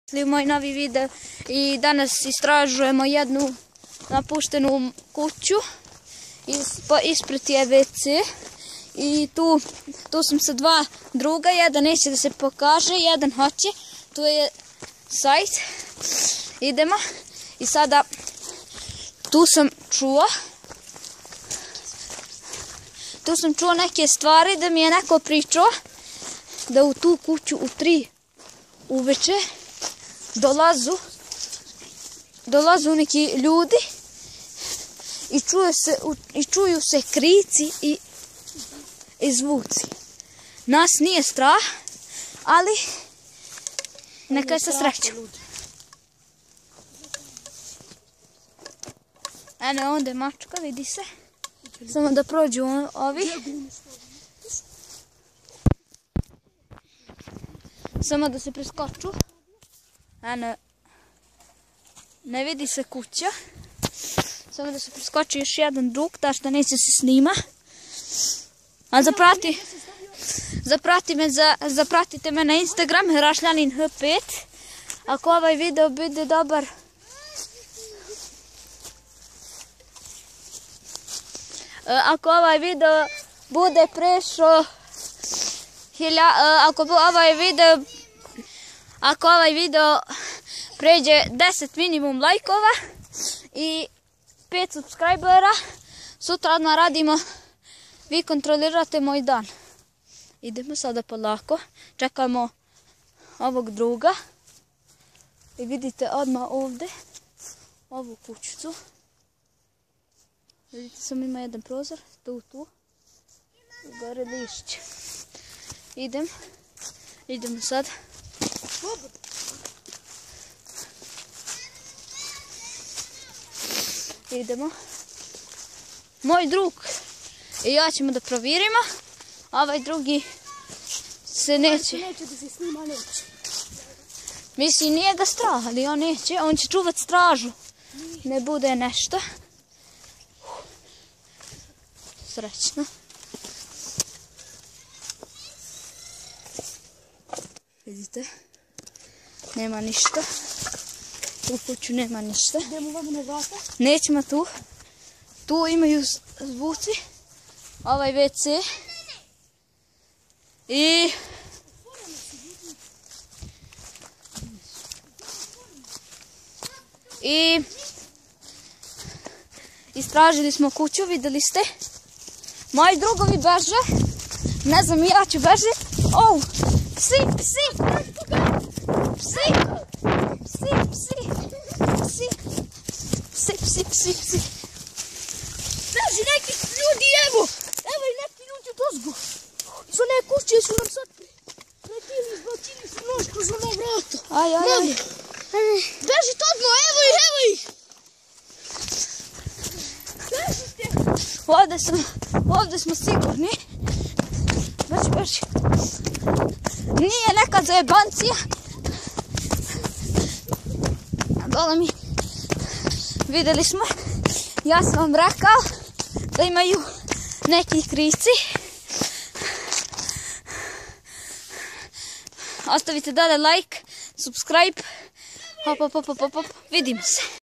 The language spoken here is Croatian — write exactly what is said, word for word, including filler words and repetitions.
Moj novi video i danas istražujemo jednu napuštenu kuću. Ispred je ve ce i tu, tu sam sa dva druga, jedan neće da se pokaže, jedan hoće. Tu je sajt, idemo i sada tu sam čuo tu sam čuo neke stvari da mi je neko pričao da u tu kuću u tri uveče dolazu dolazu neki ljudi i čuju se, i čuju se krici i, i zvuci. Nas nije strah, ali neka je sa srećom. Eno, onda je mačka, vidi se. Samo da prođu ovi. Samo da se preskoču. Eno, ne vidi se kuća. Samo da se preskoči još jedan drug, ta što neće se snima. A zaprati, zaprati me, za, zapratite me na Instagram, rašljanin ha pet. Ako ovaj video bude dobar, ako ovaj video bude prešao hilja, ako ovaj video ako ovaj video pređe deset minimum lajkova i pet subscribera, sutra odmah radimo, vi kontrolirate moj dan. Idemo sada polako, čekamo ovog druga i vidite odmah ovdje ovu kućicu. Vidite, sam ima jedan prozor, tu, tu, i gore lišće. Idem, idemo sad. Idemo. Moj drug i ja ćemo da provjerimo, a ovaj drugi se neće. Neće da se snima, neće. Mislim, nije ga strah, ali on neće, on će čuvat stražu. Ne bude nešto. Srećno. Vidite, nema ništa. U kuću nema ništa. Idemo vamo na vrata. Nećemo tu. Tu imaju zvuci. Ovaj ve ce. I... I... Istražili smo kuću, vidjeli ste. Moji drugovi beže. Ne znam, ja ću bežiti. Oh, psi, psi. Psi. Psi, psi. Psi. Psi, psi, psi, psi. Beži neki ljudi, evo. Evo i neki ljudi dozgo. Su ne kuće su nam sad pretili, izbacili su nož kroz ono vrata. Aj, aj, aj. Beži odmah, evo ih, evo ih. Bežite. Ovdje smo, ovdje smo sigurni. Beži, beži. Nije neka zajebancija. Dole mi. Vidjeli smo. Ja sam vam rekao da imaju neki krici. Ostavite dole like, subscribe. Hop, hop, hop, hop, hop. Vidimo se.